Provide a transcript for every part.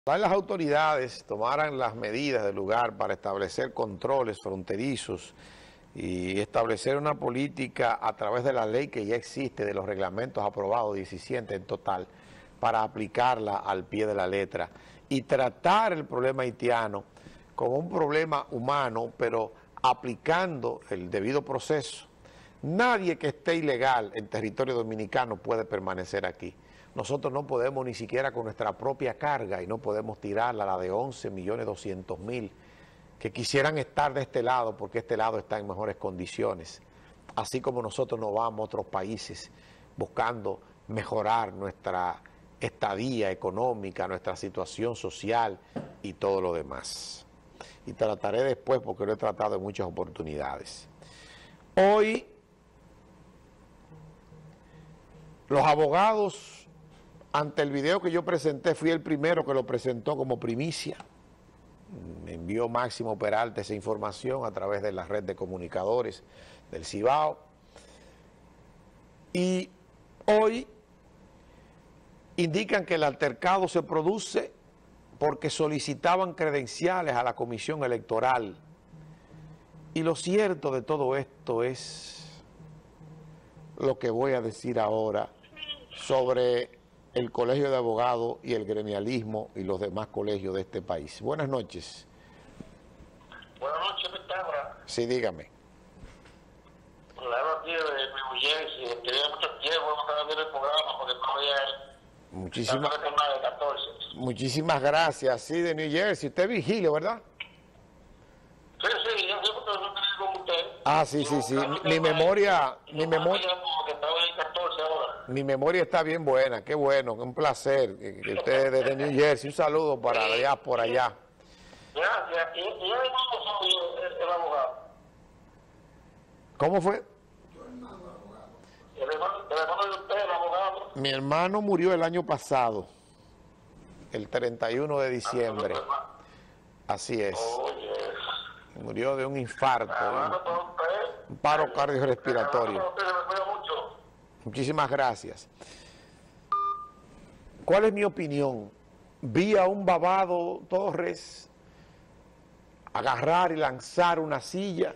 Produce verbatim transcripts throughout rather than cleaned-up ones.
Ojalá las autoridades tomaran las medidas del lugar para establecer controles fronterizos y establecer una política a través de la ley que ya existe, de los reglamentos aprobados, diecisiete en total, para aplicarla al pie de la letra y tratar el problema haitiano como un problema humano, pero aplicando el debido proceso. Nadie que esté ilegal en territorio dominicano puede permanecer aquí. Nosotros no podemos ni siquiera con nuestra propia carga y no podemos tirarla, la de once millones doscientos mil, que quisieran estar de este lado porque este lado está en mejores condiciones. Así como nosotros no vamos a otros países buscando mejorar nuestra estadía económica, nuestra situación social y todo lo demás. Y trataré después porque lo he tratado en muchas oportunidades. Hoy los abogados, ante el video que yo presenté, fui el primero que lo presentó como primicia. Me envió Máximo Peralta esa información a través de la red de comunicadores del Cibao. Y hoy indican que el altercado se produce porque solicitaban credenciales a la Comisión Electoral. Y lo cierto de todo esto es lo que voy a decir ahora sobre el Colegio de Abogados y el gremialismo y los demás colegios de este país. Buenas noches. Buenas noches, Pitágoras. Sí, dígame. Le hablo aquí de Nueva Jersey. Tenía mucho tiempo para ver el programa porque no había... Muchísimas, de catorce. muchísimas gracias. Sí, de New Jersey. Usted es Vigilio, ¿verdad? Sí, sí, yo siempre estoy con usted. Ah, sí, sí, sí. Mi, mi memoria... Mi memoria... Mi memoria está bien buena, qué bueno, un placer que, que usted desde New Jersey, un saludo para allá, por allá. Gracias. ¿Y, y el hermano suyo, el, el abogado? ¿Cómo fue? El hermano, el hermano de usted, el abogado. Mi hermano murió el año pasado, el treinta y uno de diciembre. Así es. Murió de un infarto, un, un paro cardiorrespiratorio. Muchísimas gracias. ¿Cuál es mi opinión? Vi a un Babado Torres agarrar y lanzar una silla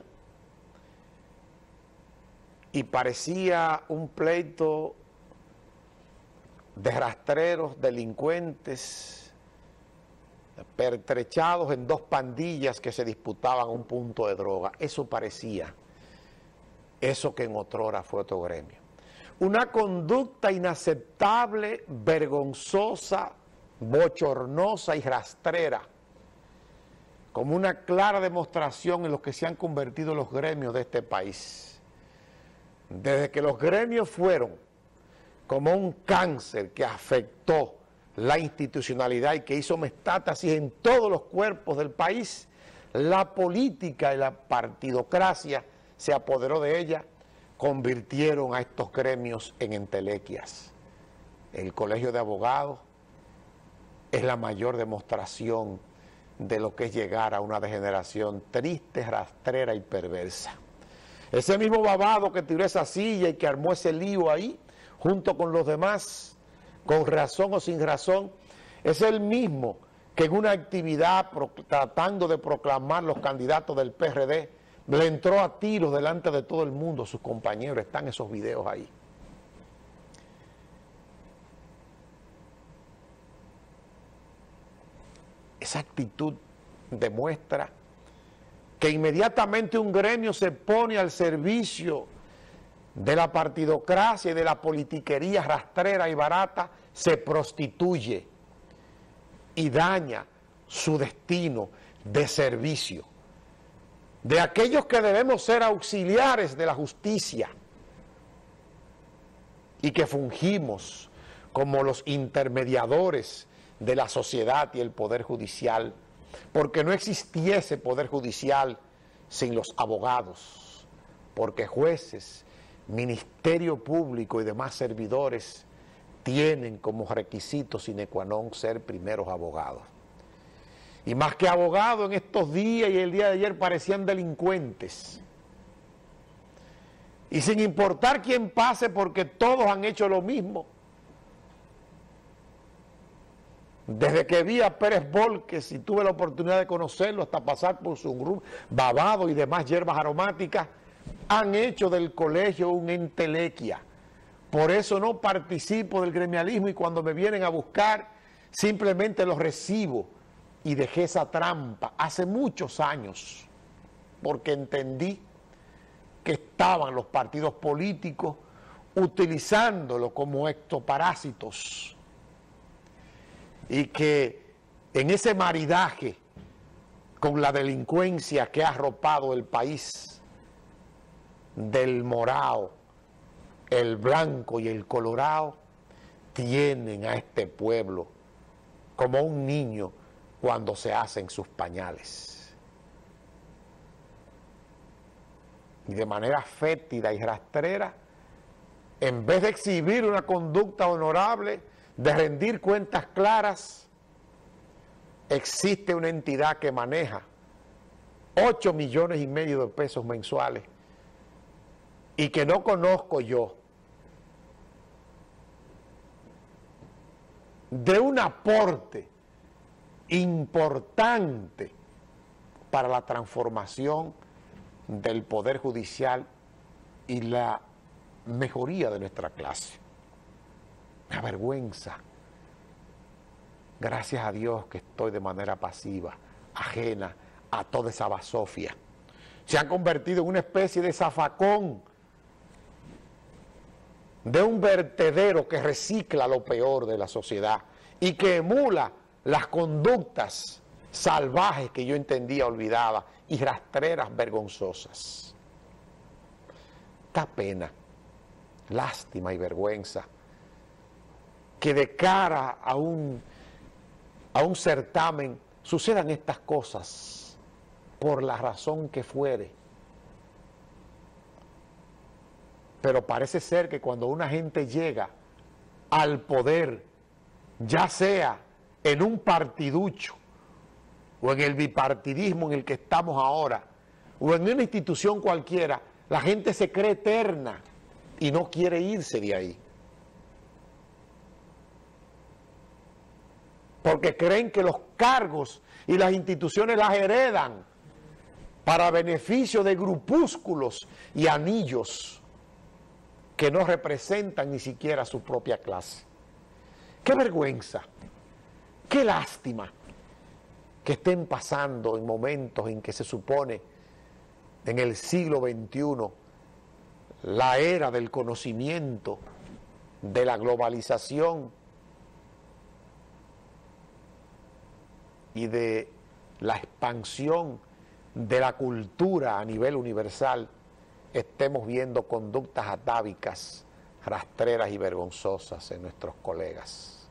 y parecía un pleito de rastreros, delincuentes, pertrechados en dos pandillas que se disputaban un punto de droga. Eso parecía, eso que en otrora fue otro gremio. Una conducta inaceptable, vergonzosa, bochornosa y rastrera, como una clara demostración en lo que se han convertido los gremios de este país. Desde que los gremios fueron como un cáncer que afectó la institucionalidad y que hizo metástasis en todos los cuerpos del país, la política y la partidocracia se apoderó de ella, convirtieron a estos gremios en entelequias. El Colegio de Abogados es la mayor demostración de lo que es llegar a una degeneración triste, rastrera y perversa. Ese mismo Babado que tiró esa silla y que armó ese lío ahí, junto con los demás, con razón o sin razón, es el mismo que en una actividad tratando de proclamar los candidatos del P R D, le entró a tiros delante de todo el mundo, sus compañeros, están esos videos ahí. Esa actitud demuestra que inmediatamente un gremio se pone al servicio de la partidocracia y de la politiquería rastrera y barata, se prostituye y daña su destino de servicio. De aquellos que debemos ser auxiliares de la justicia y que fungimos como los intermediadores de la sociedad y el poder judicial, porque no existiese poder judicial sin los abogados, porque jueces, ministerio público y demás servidores tienen como requisito sine qua non ser primeros abogados. Y más que abogados en estos días y el día de ayer parecían delincuentes. Y sin importar quién pase, porque todos han hecho lo mismo. Desde que vi a Pérez Volques y tuve la oportunidad de conocerlo hasta pasar por su grupo, babado y demás hierbas aromáticas, han hecho del colegio una entelequia. Por eso no participo del gremialismo y cuando me vienen a buscar simplemente los recibo y dejé esa trampa hace muchos años porque entendí que estaban los partidos políticos utilizándolo como ectoparásitos y que en ese maridaje con la delincuencia que ha arropado el país, del morado, el blanco y el colorado, tienen a este pueblo como un niño cuando se hacen sus pañales. Y de manera fétida y rastrera, en vez de exhibir una conducta honorable, de rendir cuentas claras, existe una entidad que maneja ocho millones y medio de pesos mensuales y que no conozco yo, de un aporte importante para la transformación del Poder Judicial y la mejoría de nuestra clase. Me avergüenza. Gracias a Dios que estoy de manera pasiva, ajena a toda esa basofia. Se han convertido en una especie de zafacón, de un vertedero que recicla lo peor de la sociedad y que emula las conductas salvajes que yo entendía olvidadas y rastreras vergonzosas. Da pena, lástima y vergüenza que de cara a un, a un certamen sucedan estas cosas por la razón que fuere. Pero parece ser que cuando una gente llega al poder, ya sea en un partiducho o en el bipartidismo en el que estamos ahora, o en una institución cualquiera, la gente se cree eterna y no quiere irse de ahí. Porque creen que los cargos y las instituciones las heredan para beneficio de grupúsculos y anillos que no representan ni siquiera su propia clase. ¡Qué vergüenza! ¡Qué lástima! Que estén pasando en momentos en que se supone en el siglo veintiuno la era del conocimiento, de la globalización y de la expansión de la cultura a nivel universal, estemos viendo conductas atávicas, rastreras y vergonzosas en nuestros colegas.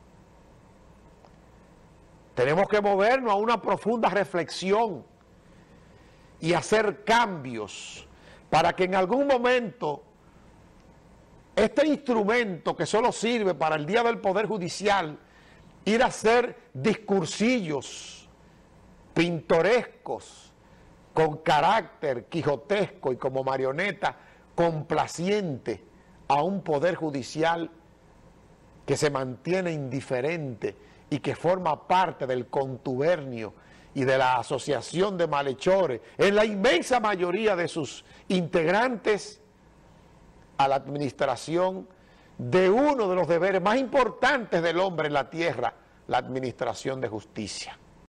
Tenemos que movernos a una profunda reflexión y hacer cambios para que en algún momento este instrumento que solo sirve para el día del Poder Judicial, ir a hacer discursillos pintorescos, con carácter quijotesco y como marioneta complaciente a un Poder Judicial que se mantiene indiferente y que forma parte del contubernio y de la asociación de malhechores, en la inmensa mayoría de sus integrantes, a la administración de uno de los deberes más importantes del hombre en la tierra, la administración de justicia.